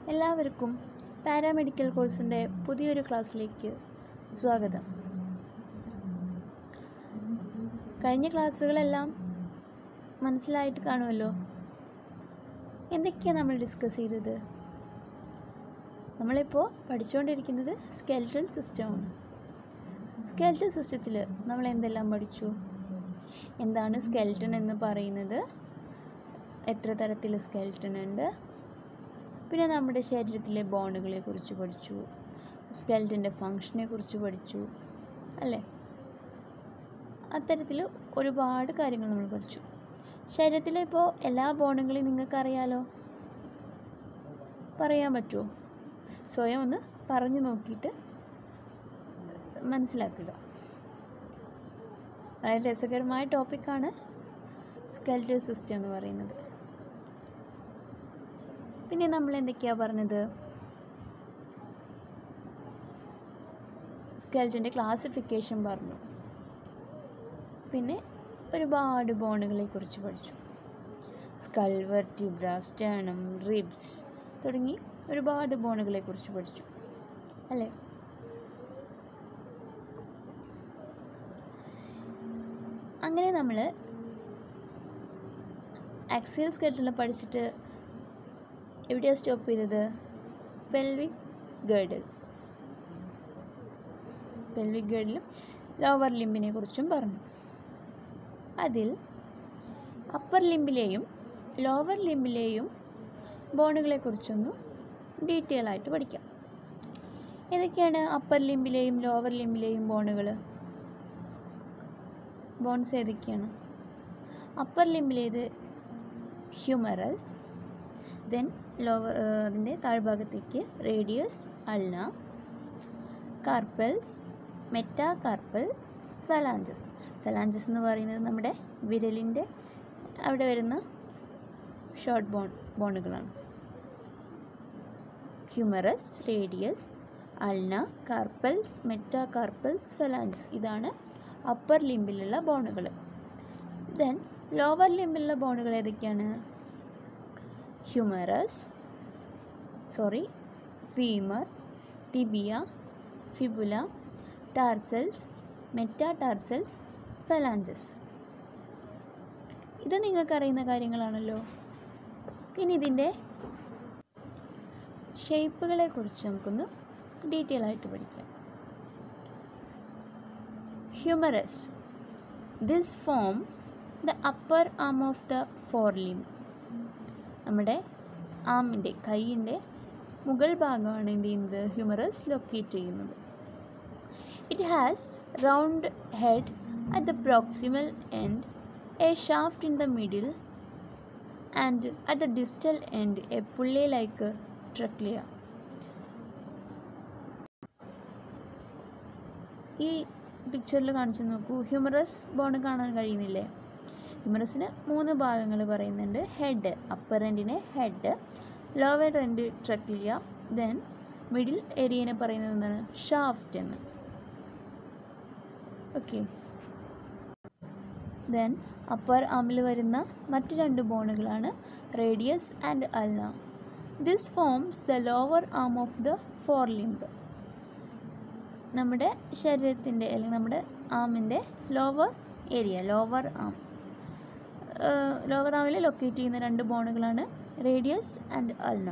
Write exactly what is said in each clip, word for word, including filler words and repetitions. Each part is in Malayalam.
എല്ലാവർക്കും പാരാമെഡിക്കൽ കോഴ്സിൻ്റെ പുതിയൊരു ക്ലാസ്സിലേക്ക് സ്വാഗതം. കഴിഞ്ഞ ക്ലാസ്സുകളെല്ലാം മനസ്സിലായിട്ട് കാണുമല്ലോ. എന്തൊക്കെയാണ് നമ്മൾ ഡിസ്കസ് ചെയ്തത്? നമ്മളിപ്പോൾ പഠിച്ചുകൊണ്ടിരിക്കുന്നത് സ്കെൽറ്റൽ സിസ്റ്റമാണ്. സ്കെൽറ്റൽ സിസ്റ്റത്തിൽ നമ്മൾ എന്തെല്ലാം പഠിച്ചു? എന്താണ് സ്കെൽറ്റൺ എന്ന് പറയുന്നത്? എത്ര തരത്തിൽ സ്കെൽറ്റൺ ഉണ്ട്? പിന്നെ നമ്മുടെ ശരീരത്തിലെ ബോണുകളെ കുറിച്ച് പഠിച്ചു. സ്കെൽറ്റൻ്റെ ഫങ്ഷനെ കുറിച്ച് പഠിച്ചു അല്ലേ? അത്തരത്തിൽ ഒരുപാട് കാര്യങ്ങൾ നമ്മൾ പഠിച്ചു. ശരീരത്തിലെ ഇപ്പോൾ എല്ലാ ബോണുകളെയും നിങ്ങൾക്കറിയാലോ. പറയാൻ പറ്റുമോ? സ്വയം ഒന്ന് പറഞ്ഞു നോക്കിയിട്ട് മനസ്സിലാക്കുക. വളരെ രസകരമായ ടോപ്പിക്കാണ് സ്കെൽറ്റൽ സിസ്റ്റം എന്ന് പറയുന്നത്. പിന്നെ നമ്മൾ എന്തൊക്കെയാണ് പറഞ്ഞത്? സ്കെൽറ്റൻ്റെ ക്ലാസിഫിക്കേഷൻ പറഞ്ഞു. പിന്നെ ഒരുപാട് ബോണുകളെ കുറിച്ച് പഠിച്ചു. സ്കൾ, വെർട്ടിബ്ര, സ്റ്റേർണം, റിബ്സ് തുടങ്ങി ഒരുപാട് ബോണുകളെ കുറിച്ച് പഠിച്ചു അല്ലേ? അങ്ങനെ നമ്മൾ ആക്സിയൽ സ്കെൽറ്റനിൽ പഠിച്ചിട്ട് എവിടെയാണ് സ്റ്റോപ്പ് ചെയ്തത്? Pelvic girdle. പെൽവിക് ഗേർഡിലും ലോവർ ലിംബിനെ കുറിച്ചും പറഞ്ഞു. അതിൽ അപ്പർ ലിംബിലെയും ലോവർ ലിംബിലെയും ബോണുകളെ കുറിച്ചൊന്ന് ഡീറ്റെയിൽ ആയിട്ട് പഠിക്കാം. ഏതൊക്കെയാണ് അപ്പർ ലിംബിലെയും ലോവർ ലിംബിലെയും ബോണുകൾ? ബോൺസ് ഏതൊക്കെയാണ്? അപ്പർ ലിംബിലേത് ഹ്യൂമറസ്, ദെൻ ലോവർ അതിൻ്റെ താഴ്ഭാഗത്തേക്ക് radius, ulna, carpals, metacarpals, phalanges. Phalanges എന്ന് പറയുന്നത് നമ്മുടെ വിരലിൻ്റെ അവിടെ വരുന്ന ഷോർട്ട് ബോൺ ബോണുകളാണ്. Humerus, radius, ulna, carpals, metacarpals, phalanges. ഇതാണ് അപ്പർ ലിംബിലുള്ള ബോണുകൾ. ദെൻ ലോവർ ലിംബിലുള്ള ബോണുകൾ ഏതൊക്കെയാണ്? Humerus, sorry femur, tibia, fibula, tarsals, metatarsals, phalanges. ഇത് നിങ്ങൾക്കറിയുന്ന കാര്യങ്ങളാണല്ലോ. ഇനി ഇതിൻ്റെ ഷേപ്പുകളെ കുറിച്ച് നമുക്കൊന്ന് ഡീറ്റെയിൽ ആയിട്ട് പഠിക്കാം. Humerus, this forms the upper arm of the fore limb. നമ്മുടെ ആമിൻ്റെ കൈയിൻ്റെ മുകൾ ഭാഗമാണ് എന്ത് ചെയ്യുന്നത്? ഹ്യൂമറസ് ലൊക്കേറ്റ് ചെയ്യുന്നത്. It has round head at the proximal end, a shaft in the middle and at the distal end a pulley like trochlea. ഈ പിക്ചറിൽ കാണിച്ചു നോക്കൂ. ഹ്യൂമറസ് ബോൺ കാണാൻ കഴിയുന്നില്ലേ? ഹ്യൂമറസിന് മൂന്ന് ഭാഗങ്ങൾ പറയുന്നുണ്ട്. ഹെഡ്, അപ്പർ എൻഡിനെ head, lower end trochlea, then middle ഏരിയനെ പറയുന്നത് എന്താണ്? ഷാഫ്റ്റ് എന്ന്. ഓക്കെ. ദെൻ അപ്പർ ആമിൽ വരുന്ന മറ്റ് രണ്ട് ബോണുകളാണ് radius and ulna. This forms the lower arm of the fore limb. നമ്മുടെ ശരീരത്തിൻ്റെ അല്ലെങ്കിൽ നമ്മുടെ ആമിൻ്റെ lower area, lower arm lower ആമിൽ ലൊക്കേറ്റ് ചെയ്യുന്ന രണ്ട് ബോണുകളാണ് radius and ulna.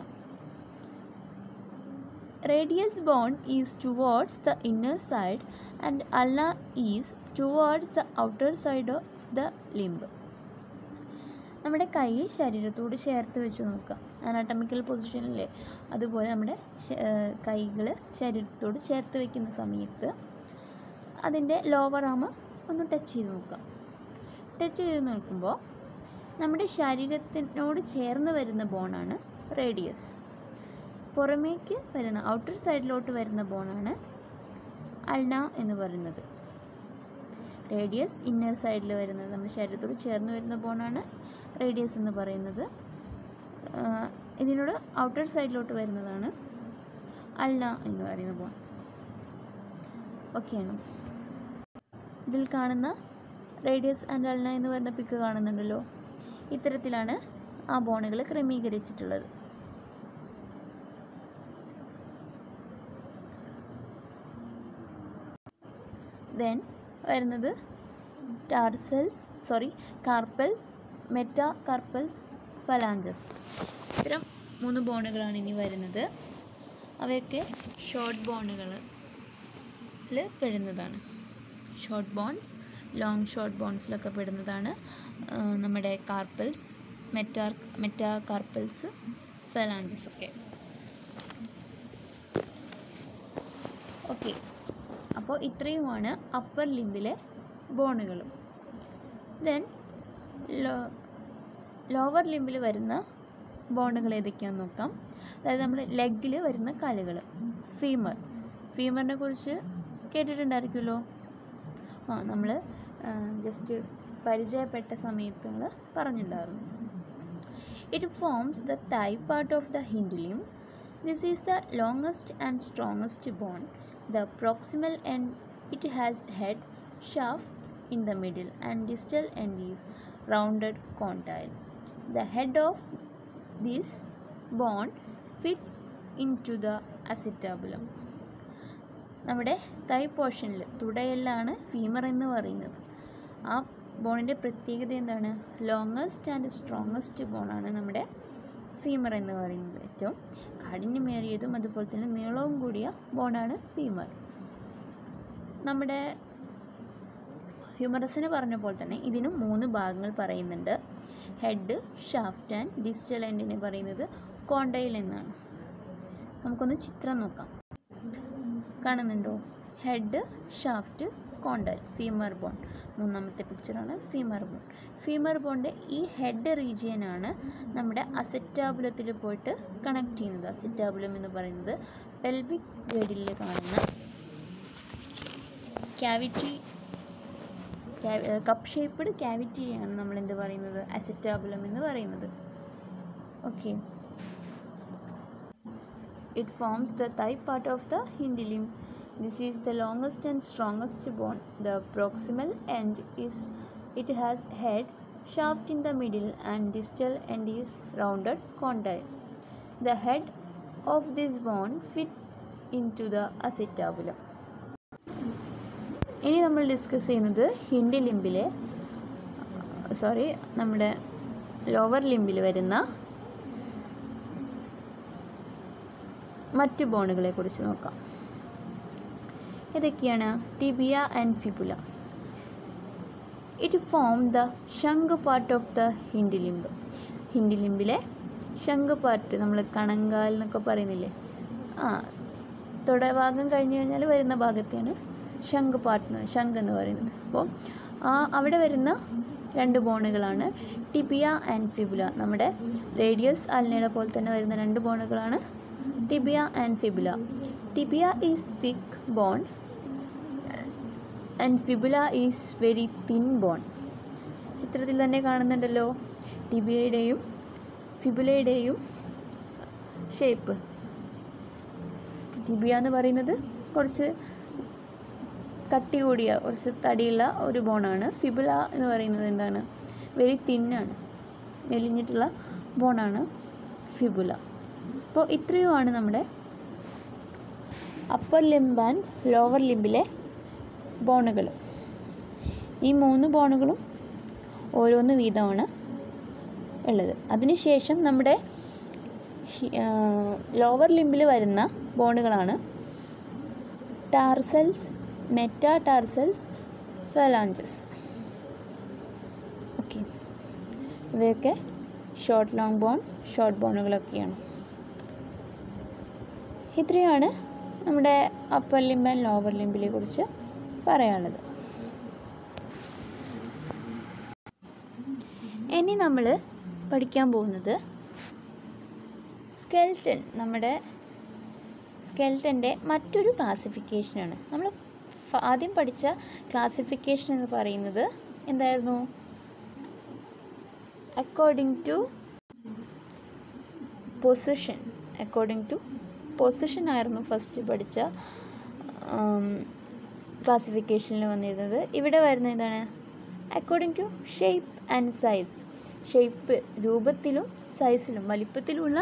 Radius bone is towards the inner side and ulna is towards the outer side of the limb. നമ്മുടെ കൈ ശരീരത്തോട് ചേർത്ത് വെച്ച് നോക്കാം. അനാട്ടമിക്കൽ പൊസിഷനിലെ അതുപോലെ നമ്മുടെ കൈകൾ ശരീരത്തോട് ചേർത്ത് വയ്ക്കുന്ന സമയത്ത് അതിൻ്റെ ലോവർ ആം ഒന്ന് ടച്ച് ചെയ്ത് നോക്കാം. ടച്ച് ചെയ്ത് നോക്കുമ്പോൾ നമ്മുടെ ശരീരത്തിനോട് ചേർന്ന് വരുന്ന ബോണാണ് റേഡിയസ്. പുറമേക്ക് വരുന്ന ഔട്ടർ സൈഡിലോട്ട് വരുന്ന ബോണാണ് അൾന എന്ന് പറയുന്നത്. റേഡിയസ് ഇന്നർ സൈഡിൽ വരുന്നത്, നമ്മുടെ ശരീരത്തോട് ചേർന്ന് വരുന്ന ബോണാണ് റേഡിയസ് എന്ന് പറയുന്നത്. ഇതിനോട് ഔട്ടർ സൈഡിലോട്ട് വരുന്നതാണ് അൾന എന്ന് പറയുന്ന ബോൺ. ഓക്കെയാണോ? ഇതിൽ കാണുന്ന റേഡിയസ് ആൻഡ് അൾന എന്ന് പറയുന്ന പിക്ക് കാണുന്നുണ്ടല്ലോ. ഇത്തരത്തിലാണ് ആ ബോണുകൾ ക്രമീകരിച്ചിട്ടുള്ളത്. ദെൻ വരുന്നത് tarsals sorry carpals, metacarpals, phalanges. ഇത്തരം മൂന്ന് ബോണുകളാണ് ഇനി വരുന്നത്. അവയൊക്കെ ഷോർട്ട് ബോണുകളിൽ പെടുന്നതാണ്. ഷോർട്ട് ബോൺസ്, ലോങ് ഷോർട്ട് ബോൺസിലൊക്കെ പെടുന്നതാണ് നമ്മുടെ carpals, meta metacarpals, phalanges ഒക്കെ. ഓക്കെ, അപ്പോൾ ഇത്രയുമാണ് അപ്പർ ലിംബിലെ ബോണുകൾ. ദെൻ ലോ ലോവർ ലിംബിൽ വരുന്ന ബോണുകൾ ഏതൊക്കെയാണെന്ന് നോക്കാം. അതായത് നമ്മൾ ലെഗിൽ വരുന്ന കാലുകൾ, ഫീമർ. ഫീമറിനെ കുറിച്ച് കേട്ടിട്ടുണ്ടായിരിക്കുമല്ലോ. ആ നമ്മൾ ജസ്റ്റ് പരിചയപ്പെട്ട സമയത്ത് നമ്മൾ പറഞ്ഞിട്ടുണ്ടായിരുന്നു. It forms the thigh part of the hind limb. This is the longest and strongest bone. The proximal end, it has head, shaft in the middle and distal end is rounded condyle. The head of this bone fits into the acetabulum. നമ്മുടെ തൈ പോർഷനിൽ തുടയെല്ലാണ് ഫീമർ എന്ന് പറയുന്നത്. ആ ബോണിൻ്റെ പ്രത്യേകത എന്താണ്? ലോങ്ങസ്റ്റ് ആൻഡ് സ്ട്രോങ്ങസ്റ്റ് ബോണാണ് നമ്മുടെ ഫീമർ എന്ന് പറയുന്നത്. ഏറ്റവും കാഠിന്യമേറിയതും അതുപോലെ തന്നെ നീളവും കൂടിയ ബോണാണ് ഫീമർ. നമ്മുടെ ഹ്യൂമറസിന് പറഞ്ഞ പോലെ തന്നെ ഇതിനും മൂന്ന് ഭാഗങ്ങൾ പറയുന്നുണ്ട്. ഹെഡ്, ഷാഫ്റ്റ് ആൻഡ് ഡിസ്റ്റൽ എൻഡിനെ പറയുന്നത് കോണ്ടൈൽ എന്നാണ്. നമുക്കൊന്ന് ചിത്രം നോക്കാം. കാണുന്നുണ്ടോ? Head, shaft, condyle, femur bone. മൂന്നാമത്തെ പിക്ചറാണ് ഫീമർ ബോൺ. ഫീമർ ബോണിൻ്റെ ഈ ഹെഡ് റീജിയനാണ് നമ്മുടെ അസെറ്റാബുലത്തിൽ പോയിട്ട് കണക്ട് ചെയ്യുന്നത്. അസെറ്റാബുലം എന്ന് പറയുന്നത് പെൽവിക് ഗഡിൽ കാണുന്ന ക്യാവിറ്റി, കപ്പ് ഷേപ്പ്ഡ് ക്യാവിറ്റിയാണ് നമ്മൾ എന്ത് പറയുന്നത്? അസെറ്റാബുലം എന്ന് പറയുന്നത്. Okay, it forms the thigh part of the hind limb. This is the longest and strongest bone. The proximal end is, it has head, shaft in the middle and distal end is rounded condyle. The head of this bone fits into the acetabulum. ഇനി നമ്മൾ ഡിസ്കസ് ചെയ്യുന്നത് ഹിൻഡ് ലിംബിലെ സോറി നമ്മുടെ ലോവർ ലിംബിൽ വരുന്ന മറ്റു ബോണുകളെ കുറിച്ച് നോക്കാം. ഇതൊക്കെയാണ് tibia and fibula. It form the shank part of the hind limb. Hind ലിംബിലെ ശംഖ് പാർട്ട്, നമ്മൾ കണങ്കാൽ എന്നൊക്കെ പറയുന്നില്ലേ, ആ തുടഭാഗം കഴിഞ്ഞ് കഴിഞ്ഞാൽ വരുന്ന ഭാഗത്തെയാണ് ശംഖ് പാർട്ട്, ശംഖ് എന്ന് പറയുന്നത്. അപ്പോൾ ആ അവിടെ വരുന്ന രണ്ട് ബോണുകളാണ് ടിബിയ ആൻഡ് ഫിബുല. നമ്മുടെ റേഡിയസ് അൽനയുടെ പോലെ തന്നെ വരുന്ന രണ്ട് ബോണുകളാണ് tibia and fibula. Tibia is thick bone and fibula is very thin bone. ചിത്രത്തിൽ തന്നെ കാണുന്നുണ്ടല്ലോ ടിബിയയുടെയും ഫിബുലയുടെയും ഷേപ്പ്. ടിബിയ എന്ന് പറയുന്നത് കുറച്ച് കട്ടി കൂടിയ കുറച്ച് തടിയുള്ള ഒരു ബോണാണ്. ഫിബുല എന്ന് പറയുന്നത് എന്താണ്? വെരി തിന്നാണ്, മെലിഞ്ഞിട്ടുള്ള ബോണാണ് ഫിബുല. അപ്പോൾ ഇത്രയുമാണ് നമ്മുടെ അപ്പർ ലിംബ് ആൻഡ് ലോവർ ലിംബിലെ ബോണുകൾ. ഈ മൂന്ന് ബോണുകളും ഓരോന്ന് വീതമാണ് ഉള്ളത്. അതിനുശേഷം നമ്മുടെ ലോവർ ലിംബിൽ വരുന്ന ബോണുകളാണ് tarsals, metatarsals, phalanges. Okay, ഇവയൊക്കെ ഷോർട്ട് ലോങ് ബോൺ, ഷോർട്ട് ബോണുകളൊക്കെയാണ്. ഇത്രയാണ് നമ്മുടെ അപ്പർ ലിംബ് ആൻഡ് ലോവർ ലിംബിനെ കുറിച്ച് പറയാനുള്ളത്. ഇനി നമ്മൾ പഠിക്കാൻ പോകുന്നത് സ്കെൽറ്റൻ. നമ്മുടെ സ്കെൽറ്റൻ്റെ മറ്റൊരു ക്ലാസിഫിക്കേഷനാണ്. നമ്മൾ ആദ്യം പഠിച്ച ക്ലാസിഫിക്കേഷൻ എന്ന് പറയുന്നത് എന്തായിരുന്നു? According to position. According to position ആയിരുന്നു ഫസ്റ്റ് പഠിച്ച ക്ലാസിഫിക്കേഷനിൽ വന്നിരുന്നത്. ഇവിടെ വരുന്ന എന്താണ്? According to shape and size. Shape, രൂപത്തിലും സൈസിലും വലിപ്പത്തിലുമുള്ള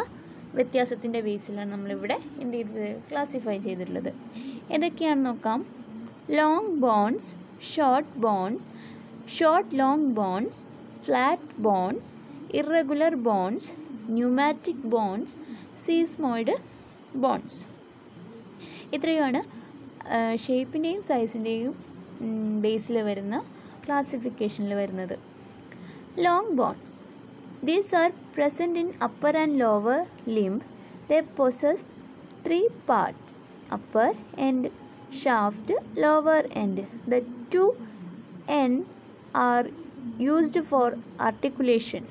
വ്യത്യാസത്തിൻ്റെ ബേസിലാണ് നമ്മളിവിടെ എന്ത് ചെയ്തത്? ക്ലാസിഫൈ ചെയ്തിട്ടുള്ളത്. ഏതൊക്കെയാണെന്ന് നോക്കാം. long bones, short bones, short long bones, flat bones, irregular bones, pneumatic bones, sesamoid bones. ഇത്രയുമാണ് ഷേപ്പിൻ്റെയും സൈസിൻ്റെയും ബേസിൽ വരുന്ന ക്ലാസിഫിക്കേഷനിൽ വരുന്നത്. Long bones, these are present in upper and lower limb. They possess three part, upper end, shaft, lower end. The two ends are used for articulation.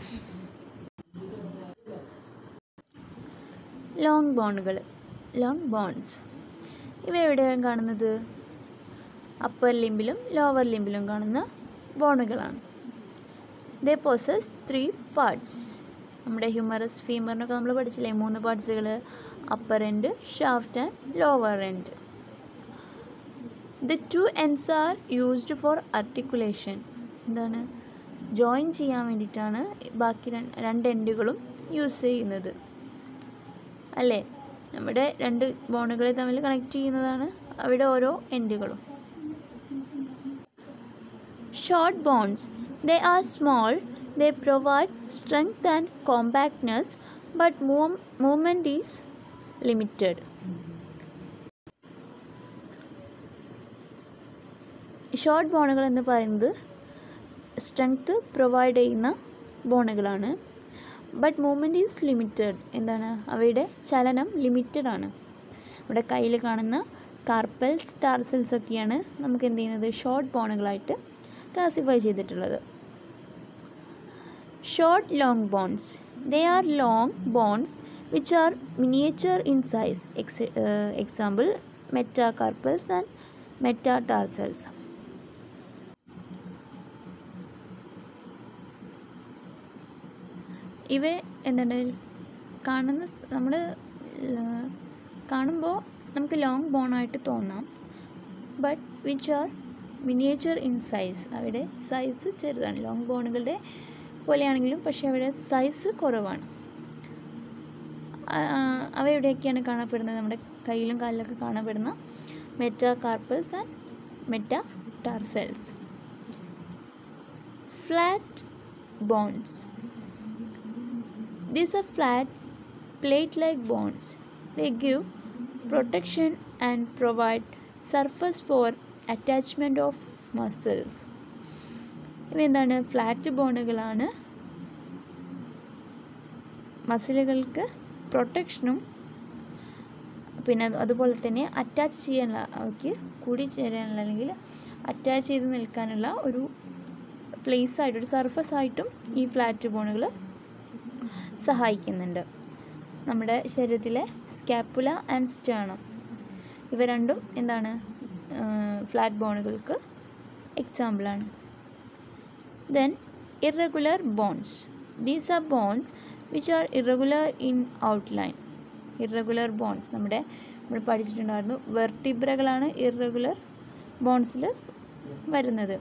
Long ബോണുകൾ, ലോങ് ബോൺസ് ഇവ എവിടെയാണ് കാണുന്നത്? അപ്പർ ലിംബിലും ലോവർ ലിംബിലും കാണുന്ന ബോണുകളാണ്. They possess three parts. നമ്മുടെ ഹ്യൂമറസ് ഫീമറിനൊക്കെ നമ്മൾ പഠിച്ചില്ലേ, മൂന്ന് പാർട്സുകൾ, upper end, shaft and lower end. The two ends are used for articulation. എന്താണ്? ജോയിൻ ചെയ്യാൻ വേണ്ടിയിട്ടാണ് ബാക്കി രണ്ട് എൻഡുകളും യൂസ് ചെയ്യുന്നത് അല്ലേ? നമ്മുടെ രണ്ട് ബോണുകളെ തമ്മിൽ കണക്ട് ചെയ്യുന്നതാണ് അവിടെ ഓരോ എൻഡുകളും. Short bones, they are small, they provide strength and compactness, but move, movement is limited. Short ബോണുകൾ എന്ന് പറയുന്നത് സ്ട്രെങ്ത് പ്രൊവൈഡ് ചെയ്യുന്ന ബോണുകളാണ്. But movement is limited. എന്താണ്? അവയുടെ ചലനം ലിമിറ്റഡ് ആണ്. ഇവിടെ കയ്യിൽ കാണുന്ന കാർപ്പൽസ്, ടാർസൽസ് ഒക്കെയാണ് നമുക്ക് എന്ത് ചെയ്യുന്നത്? ഷോർട്ട് ബോണുകളായിട്ട് ക്ലാസിഫൈ ചെയ്തിട്ടുള്ളത്. Short long bones, they are long bones which are miniature in size. Ex uh, example, metacarpals and metatarsals. ഇവ എന്താണ് കാണുന്ന നമ്മൾ കാണുമ്പോൾ നമുക്ക് ലോങ് ബോണായിട്ട് തോന്നാം. But which are miniature in size. അവിടെ സൈസ് ചെറുതാണ്. ലോങ് ബോണുകളുടെ പോലെയാണെങ്കിലും പക്ഷേ അവിടെ സൈസ് കുറവാണ്. അവ എവിടെയൊക്കെയാണ് കാണപ്പെടുന്നത്? നമ്മുടെ കയ്യിലും കാലിലൊക്കെ കാണപ്പെടുന്ന metacarpals and metatarsals. Flat bones, these are flat plate-like bones. They give protection and provide surface for attachment of muscles. ഇവ എന്താണ്? ഫ്ലാറ്റ് ബോണുകളാണ്. മസിലുകൾക്ക് പ്രൊട്ടക്ഷനും പിന്നെ അതുപോലെ തന്നെ അറ്റാച്ച് ചെയ്യാനുള്ള, അവയ്ക്ക് കൂടി ചേരാനുള്ള അല്ലെങ്കിൽ അറ്റാച്ച് ചെയ്ത് നിൽക്കാനുള്ള ഒരു പ്ലേസ് ആയിട്ട്, ഒരു സർഫസ് ആയിട്ടും ഈ ഫ്ലാറ്റ് ബോണുകൾ സഹായിക്കുന്നുണ്ട്. നമ്മുടെ ശരീരത്തിലെ സ്കാപ്പുല ആൻഡ് സ്റ്റേർണം ഇവ രണ്ടും എന്താണ്? ഫ്ലാറ്റ് ബോണുകൾക്ക് എക്സാമ്പിളാണ്. Then irregular bones, these are bones which are irregular in outline. Irregular bones നമ്മുടെ നമ്മൾ പഠിച്ചിട്ടുണ്ടായിരുന്നു. വെർട്ടിബ്രകളാണ് ഇറഗുലർ ബോൺസിൽ വരുന്നത്.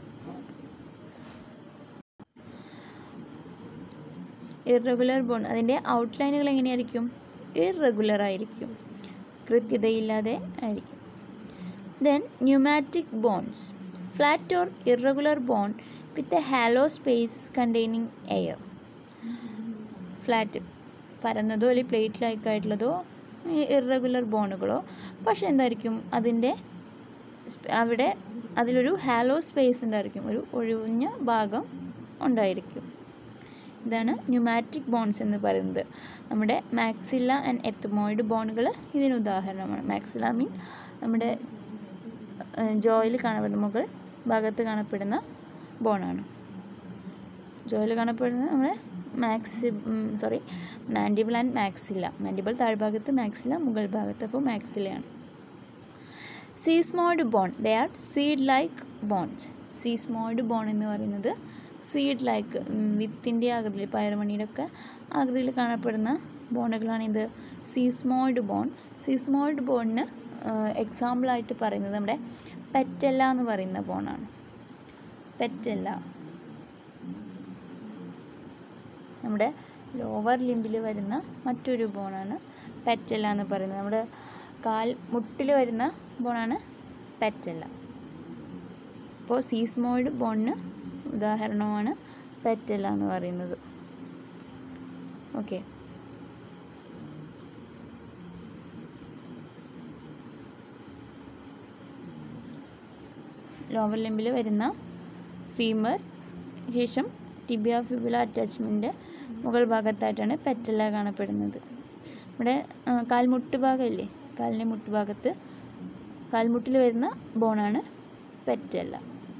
ഇറഗുലർ ബോൺ അതിൻ്റെ ഔട്ട്ലൈനുകൾ എങ്ങനെയായിരിക്കും? ഇറഗുലർ ആയിരിക്കും, കൃത്യതയില്ലാതെ ആയിരിക്കും. Then pneumatic bones, flat or irregular bone with a hollow space containing air. Flat പരന്നതോ അല്ലെങ്കിൽ പ്ലേറ്റ് ലൈക്ക് ആയിട്ടുള്ളതോ ഇറഗുലർ ബോണുകളോ, പക്ഷെ എന്തായിരിക്കും? അതിൻ്റെ അവിടെ അതിലൊരു ഹാലോ സ്പേസ് ഉണ്ടായിരിക്കും, ഒരു ഒഴിഞ്ഞ ഭാഗം ഉണ്ടായിരിക്കും. ഇതാണ് ന്യൂമാറ്റിക് ബോൺസ് എന്ന് പറയുന്നത്. നമ്മുടെ മാക്സില്ല ആൻഡ് എത്തമോയിഡ് ബോണുകൾ ഇതിന് ഉദാഹരണമാണ്. മാക്സില്ല മീൻ നമ്മുടെ ജോയിൽ കാണപ്പെടുന്ന, മുകൾ ഭാഗത്ത് കാണപ്പെടുന്ന ബോണാണ്. ജോയിൽ കാണപ്പെടുന്ന നമ്മുടെ maxi sorry mandible and maxilla. Mandible താഴ്ഭാഗത്ത്, മാക്സില്ല മുകൾ ഭാഗത്ത്, അപ്പോൾ മാക്സില്ലയാണ്. Sesamoid bone, they are seed like bones. Sesamoid bone എന്ന് പറയുന്നത് സീഡ് ലൈക്ക്, വിത്തിൻ്റെ ആകൃതിയിൽ, പയറുമണിയുടെ ഒക്കെ ആകൃതിയിൽ കാണപ്പെടുന്ന ബോണുകളാണിത്. സീസ്മോയിഡ് ബോൺ. സീസ്മോയിഡ് ബോണിന് എക്സാമ്പിളായിട്ട് പറയുന്നത് നമ്മുടെ പെറ്റല്ല എന്ന് പറയുന്ന ബോണാണ്. പെറ്റല്ല നമ്മുടെ ലോവർ ലിംബിൽ വരുന്ന മറ്റൊരു ബോണാണ് പെറ്റല്ല എന്ന് പറയുന്നത്. നമ്മുടെ കാൽ മുട്ടിൽ വരുന്ന ബോണാണ് പെറ്റല്ല. അപ്പോൾ സീസ്മോയിഡ് ബോണിന് ഉദാഹരണമാണ് പെറ്റല എന്ന് പറയുന്നത്. ഓക്കെ, ലോവർ ലിംബിൽ വരുന്ന ഫീമർ, ശേഷം ടിബിയ ഫിബുല അറ്റാച്ച്മെൻറ്റ് മുകൾ ഭാഗത്തായിട്ടാണ് പെറ്റല കാണപ്പെടുന്നത്. ഇവിടെ കാൽമുട്ട് ഭാഗമില്ലേ, കാലിൻ്റെ മുട്ടുഭാഗത്ത് കാൽമുട്ടിൽ വരുന്ന ബോണാണ് പെറ്റല.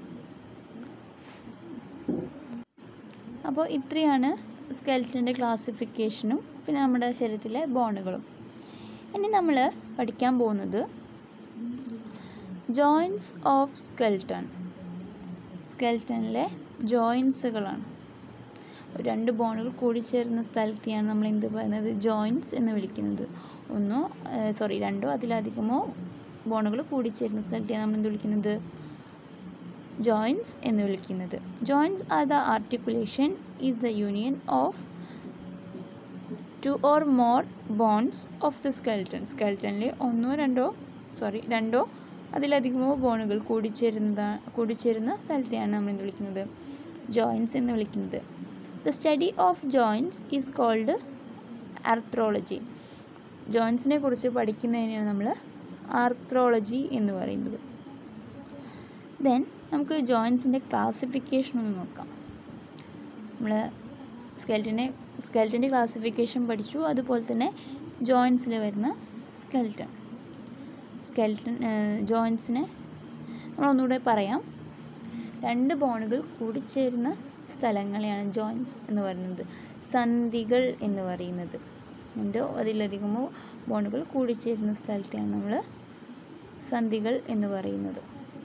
അപ്പോൾ ഇത്രയാണ് സ്കെൽറ്റൻ്റെ ക്ലാസിഫിക്കേഷനും പിന്നെ നമ്മുടെ ശരീരത്തിലെ ബോണുകളും. ഇനി നമ്മൾ പഠിക്കാൻ പോകുന്നത് ജോയിൻറ്റ്സ് ഓഫ് സ്കെൽട്ടൺ. സ്കെൽട്ടനിലെ ജോയിൻസുകളാണ്. രണ്ട് ബോണുകൾ കൂടിച്ചേരുന്ന സ്ഥലത്തെയാണ് നമ്മൾ എന്ത് പറയുന്നത്, ജോയിൻറ്റ്സ് എന്ന് വിളിക്കുന്നത്. ഒന്നോ സോറി രണ്ടോ അതിലധികമോ ബോണുകൾ കൂടിച്ചേരുന്ന സ്ഥലത്തെയാണ് നമ്മൾ എന്ത് വിളിക്കുന്നത്, ജോയിൻറ്റ്സ് എന്ന് വിളിക്കുന്നത്. Joints are the articulation is the union of two or more bones of the skeleton. സ്കെൽട്ടനിൽ ഒന്നോ രണ്ടോ സോറി രണ്ടോ അതിലധികമോ ബോണുകൾ കൂടിച്ചേരുന്ന കൂടിച്ചേരുന്ന സ്ഥലത്തെയാണ് നമ്മൾ എന്ത് വിളിക്കുന്നത്, ജോയിൻറ്റ്സ് എന്ന് വിളിക്കുന്നത്. The study of joints is called arthrology. ജോയിൻറ്റ്സിനെ കുറിച്ച് പഠിക്കുന്നതിനാണ് നമ്മൾ ആർത്രോളജി എന്ന് പറയുന്നത്. ദെൻ നമുക്ക് ജോയിൻറ്റ്സിൻ്റെ ക്ലാസിഫിക്കേഷൻ ഒന്ന് നോക്കാം. നമ്മൾ സ്കെൽറ്റനെ സ്കെൽറ്റൻ്റെ ക്ലാസിഫിക്കേഷൻ പഠിച്ചു, അതുപോലെ തന്നെ ജോയിൻറ്റ്സിൽ വരുന്ന സ്കെൽറ്റൺ സ്കെൽറ്റൺ ജോയിൻറ്റ്സിനെ നമ്മളൊന്നുകൂടെ പറയാം. രണ്ട് ബോണുകൾ കൂടിച്ചേരുന്ന സ്ഥലങ്ങളെയാണ് ജോയിൻറ്റ്സ് എന്ന് പറയുന്നത്. സന്ധികൾ എന്ന് പറയുന്നത് രണ്ടോ അതിലധികമോ ബോണുകൾ കൂടിച്ചേരുന്ന സ്ഥലത്തെയാണ് നമ്മൾ സന്ധികൾ എന്ന് പറയുന്നത്.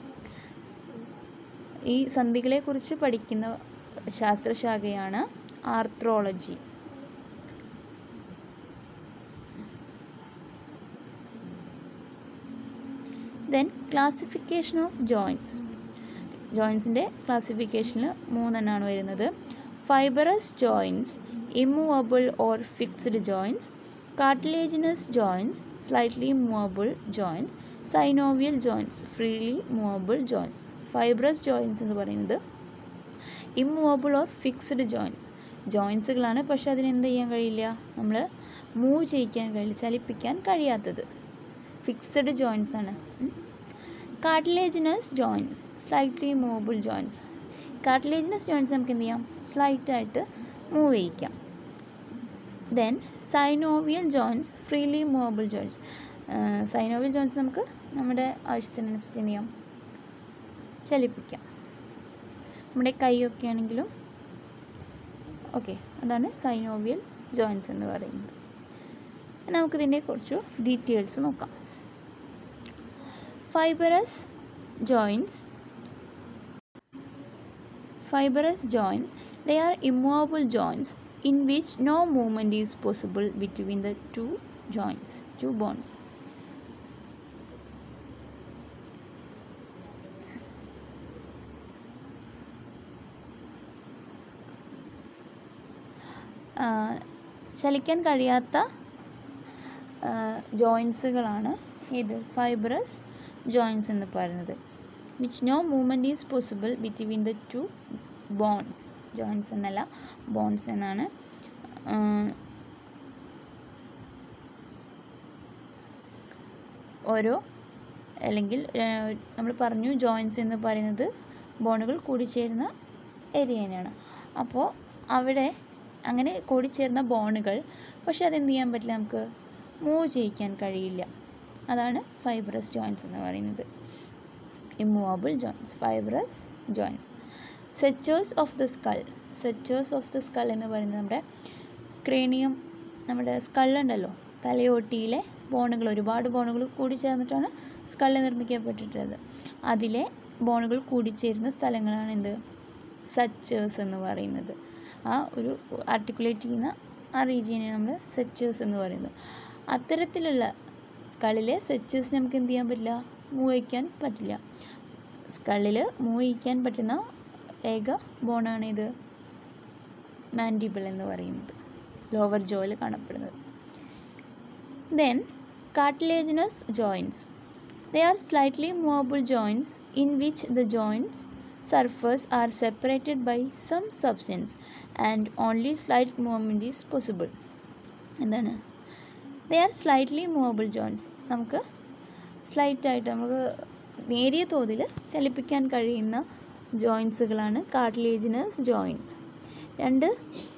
ഈ സന്ധികളെക്കുറിച്ച് പഠിക്കുന്ന ശാസ്ത്രശാഖയാണ് arthrology. Then classification of joints. ജോയിൻറ്റ്സിൻ്റെ ക്ലാസിഫിക്കേഷനിൽ മൂന്നെണ്ണമാണ് വരുന്നത്. Fibrous joints, immovable or fixed joints, cartilaginous joints, slightly movable joints, synovial joints, freely movable joints. Fibrous joints എന്ന് പറയുന്നത് ഇമ്മൂവബിൾ ഓർ ഫിക്സ്ഡ് ജോയിൻറ്റ്സ് ജോയിൻറ്റ്സുകളാണ്, പക്ഷെ അതിനെന്ത് ചെയ്യാൻ കഴിയില്ല, നമ്മൾ മൂവ് ചെയ്യിക്കാൻ കഴിയില്ല, ചലിപ്പിക്കാൻ കഴിയാത്തത്. ഫിക്സ്ഡ് ജോയിൻറ്റ്സ് ആണ്. Cartilaginous joints, slightly movable joints. Cartilaginous joints നമുക്ക് എന്ത് ചെയ്യാം, സ്ലൈറ്റായിട്ട് മൂവ് ചെയ്യിക്കാം. Then synovial joints, freely movable joints. Synovial joints നമുക്ക് നമ്മുടെ ആവശ്യത്തിനനുസരിച്ച് എന്ത് ചെയ്യാം, ചലിപ്പിക്കാം. നമ്മുടെ കൈയൊക്കെ ആണെങ്കിലും ഓക്കെ, അതാണ് സൈനോവിയൽ ജോയിൻറ്റ്സ് എന്ന് പറയുന്നത്. നമുക്കിതിൻ്റെ കുറച്ച് ഡീറ്റെയിൽസ് നോക്കാം. Fibrous joints Fibrous joints, they are immovable joints in which no movement is possible between the two joints, two bones. ചലിക്കാൻ കഴിയാത്ത ജോയിൻസുകളാണ് ഇത് ഫൈബ്രസ് ജോയിൻസ് എന്ന് പറയുന്നത്. Which no movement is possible between the two bones. Joints എന്നല്ല, ബോൺസ് എന്നാണ്. ഓരോ അല്ലെങ്കിൽ നമ്മൾ പറഞ്ഞു ജോയിൻസ് എന്ന് പറയുന്നത് ബോണുകൾ കൂടിച്ചേരുന്ന ഏരിയയാണ്. അപ്പോൾ അവിടെ അങ്ങനെ കൂടിച്ചേർന്ന ബോണുകൾ, പക്ഷെ അതെന്ത് ചെയ്യാൻ പറ്റില്ല, നമുക്ക് മൂവ് ചെയ്യിക്കാൻ കഴിയില്ല. അതാണ് ഫൈബ്രസ് ജോയിൻസ് എന്ന് പറയുന്നത്. Immovable joints, fibrous joints. Sutures of the skull. Sutures of the skull എന്ന് പറയുന്നത് നമ്മുടെ ക്രേനിയം, നമ്മുടെ സ്കളുണ്ടല്ലോ, തലയോട്ടിയിലെ ബോണുകൾ, ഒരുപാട് ബോണുകൾ കൂടിച്ചേർന്നിട്ടാണ് സ്കള് നിർമ്മിക്കപ്പെട്ടിട്ടുള്ളത്. അതിലെ ബോണുകൾ കൂടിച്ചേരുന്ന സ്ഥലങ്ങളാണ് എന്ത്, സെച്ചേഴ്സ് എന്ന് പറയുന്നത്. ആ ഒരു ആർട്ടിക്കുലേറ്റ് ചെയ്യുന്ന ആ റീജിയനെ നമ്മൾ സെച്ചേഴ്സ് എന്ന് പറയുന്നത്. അത്തരത്തിലുള്ള സ്കളിലെ സെച്ചേഴ്സ് നമുക്ക് എന്ത് ചെയ്യാൻ പറ്റില്ല, മൂവ് ചെയ്യിക്കാൻ പറ്റില്ല. സ്കളിൽ മൂവ് ചെയ്യിക്കാൻ പറ്റുന്ന ഏക ബോണാണ് ഇത് മാൻഡിബിൾ എന്ന് പറയുന്നത്, ലോവർ ജോയിൽ കാണപ്പെടുന്നത്. Then cartilaginous joints. They are slightly movable joints in which the joints surface are separated by some substance and only slight movement is possible. എന്താണ്? They are slightly movable joints. നമുക്ക് സ്ലൈറ്റ് ആയിട്ട് നമുക്ക് നേരിയ തോതിൽ ചലിപ്പിക്കാൻ കഴിയുന്ന ജോയിൻസുകളാണ് കാർട്ടിലേജിനസ് ജോയിൻസ്. രണ്ട്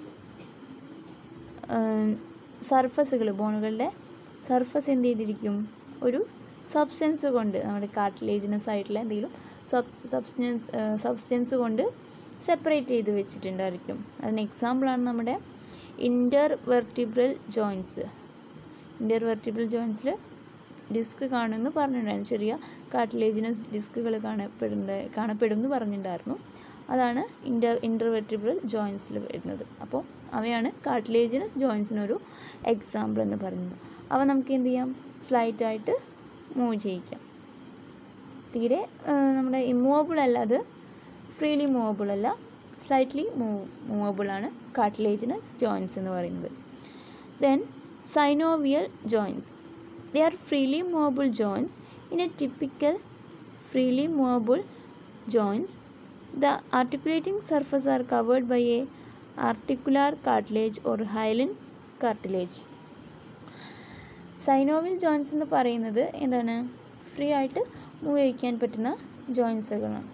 സർഫസുകൾ, ബോണുകളുടെ സർഫസ് എന്ത് ചെയ്തിരിക്കും? ഒരു സബ്സ്റ്റൻസ് കൊണ്ട്, നമ്മുടെ കാർട്ടിലേജിനസ് ആയിട്ടുള്ള എന്തെങ്കിലും സബ് സബ്സ്റ്റൻസ് സബ്സ്റ്റൻസ് കൊണ്ട് സെപ്പറേറ്റ് ചെയ്ത് വെച്ചിട്ടുണ്ടായിരിക്കും. അതിന് എക്സാമ്പിളാണ് നമ്മുടെ intervertebral joints. Intervertebral ജോയിൻസിൽ ഡിസ്ക് കാണുമെന്ന് പറഞ്ഞിട്ടുണ്ടായിരുന്നു. ചെറിയ കാർട്ടിലേജിനസ് ഡിസ്കുകൾ കാണപ്പെടുന്ന കാണപ്പെടും എന്ന് പറഞ്ഞിട്ടുണ്ടായിരുന്നു. അതാണ് ഇൻ്റർ ഇൻ്റർ വെർട്ടിബ്രൽ ജോയിൻസിൽ വരുന്നത്. അപ്പോൾ അവയാണ് കാർട്ടിലേജിനസ് ജോയിൻസിനൊരു എക്സാമ്പിൾ എന്ന് പറയുന്നത്. അവ നമുക്ക് എന്ത് ചെയ്യാം? സ്ലൈറ്റായിട്ട് മൂവ് ചെയ്യിക്കാം. തീരെ നമ്മുടെ ഇമ്മൂവബിൾ അല്ല, അത് ഫ്രീലി മൂവബിൾ അല്ല, സ്ലൈറ്റ്ലി മൂവ് മൂവബിളാണ് കാർട്ടിലേജിനസ് ജോയിൻസ് എന്ന് പറയുന്നത്. Then synovial joints. They are freely movable joints. In a typical freely movable joints, the articulating surface are covered by a articular cartilage or hyaline cartilage. Synovial joints എന്ന് പറയുന്നത് എന്താണ്? ഫ്രീ ആയിട്ട് മൂവ് ചെയ്യിക്കാൻ പറ്റുന്ന ജോയിൻസുകളാണ്.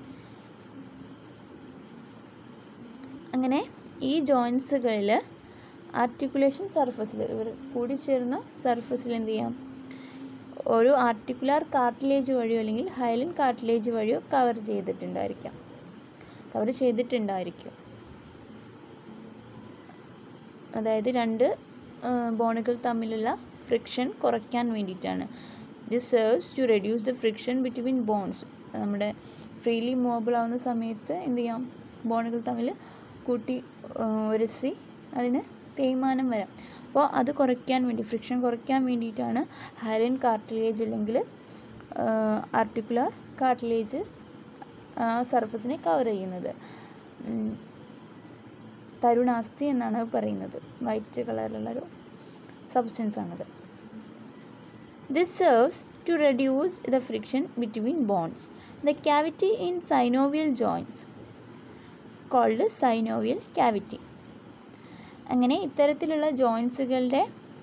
അങ്ങനെ ഈ ജോയിൻസുകളിൽ ആർട്ടിക്കുലേഷൻ സർഫസിൽ, ഇവർ കൂടിച്ചേർന്ന സർഫസിൽ എന്ത് ചെയ്യാം? ഒരു ആർട്ടിക്കുലാർ കാർട്ടിലേജ് വഴിയോ അല്ലെങ്കിൽ ഹൈലൻ കാർട്ടിലേജ് വഴിയോ കവർ ചെയ്തിട്ടുണ്ടായിരിക്കാം കവർ ചെയ്തിട്ടുണ്ടായിരിക്കും അതായത് രണ്ട് ബോണുകൾ തമ്മിലുള്ള ഫ്രിക്ഷൻ കുറയ്ക്കാൻ വേണ്ടിയിട്ടാണ്. This serves to reduce the friction between bones. നമ്മുടെ ഫ്രീലി മൂവബിൾ ആവുന്ന സമയത്ത് എന്ത് ചെയ്യാം? ബോണുകൾ തമ്മിൽ കൂട്ടി ഉരസി അതിന് തേയ്മാനം വരാം. അപ്പോൾ അത് കുറയ്ക്കാൻ വേണ്ടി, ഫ്രിക്ഷൻ കുറയ്ക്കാൻ വേണ്ടിയിട്ടാണ് ഹൈലൻ കാർട്ടിലേജ് അല്ലെങ്കിൽ ആർട്ടിക്കുലർ കാർട്ടിലേജ് സർഫസിനെ കവർ ചെയ്യുന്നത്. തരുണാസ്ഥി എന്നാണ് പറയുന്നത്. വൈറ്റ് കളറിലുള്ളൊരു സബ്സ്റ്റൻസ് ആണത്. This serves to reduce the friction between bones. The cavity in synovial joints called synovial cavity. അങ്ങനെ ഇത്തരത്തിലുള്ള ജോയിൻസുകളുടെ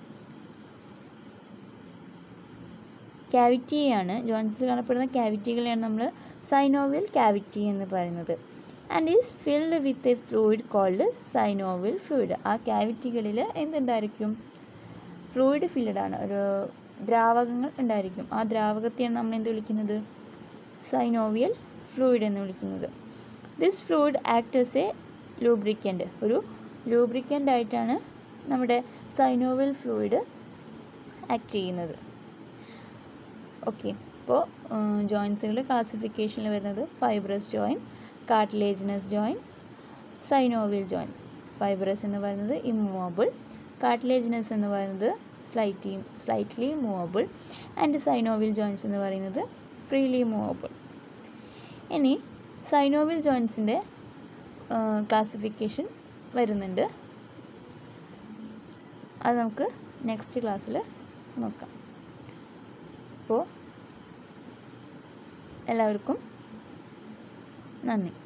ക്യാവിറ്റിയാണ്, ജോയിൻസിൽ കാണപ്പെടുന്ന ക്യാവിറ്റികളെയാണ് നമ്മൾ സൈനോവിയൽ ക്യാവിറ്റി എന്ന് പറയുന്നത്. And is filled with a fluid called synovial fluid. ആ ക്യാവിറ്റികളിൽ എന്തുണ്ടായിരിക്കും? ഫ്ലൂയിഡ് ഫിൽഡ് ആണ്, ഒരു ദ്രാവകങ്ങൾ ഉണ്ടായിരിക്കും. ആ ദ്രാവകത്തെയാണ് നമ്മൾ എന്ത് വിളിക്കുന്നത്? സൈനോവിയൽ ഫ്ലൂയിഡ് എന്ന് വിളിക്കുന്നത്. This fluid act as a lubricant. ഒരു ലൂബ്രിക്കൻ്റ് ആയിട്ടാണ് നമ്മുടെ സൈനോവിയൽ ഫ്ലൂയിഡ് ആക്ട് ചെയ്യുന്നത്. ഓക്കെ, അപ്പോൾ ജോയിൻസുകളുടെ ക്ലാസിഫിക്കേഷനിൽ വരുന്നത് fibrous join, cartilaginous join, synovial joints. Fibrous എന്ന് പറയുന്നത് ഇമ്മൂവബിൾ, കാർട്ടിലേജിനസ് എന്ന് പറയുന്നത് slightly slightly movable, and synovial joints എന്ന് പറയുന്നത് ഫ്രീലി മൂവബിൾ. ഇനി സൈനോവിയൽ ജോയിൻസിൻ്റെ ക്ലാസിഫിക്കേഷൻ വരുന്നുണ്ട്. അത് നമുക്ക് നെക്സ്റ്റ് ക്ലാസ്സിൽ നോക്കാം. അപ്പോൾ എല്ലാവർക്കും നന്ദി.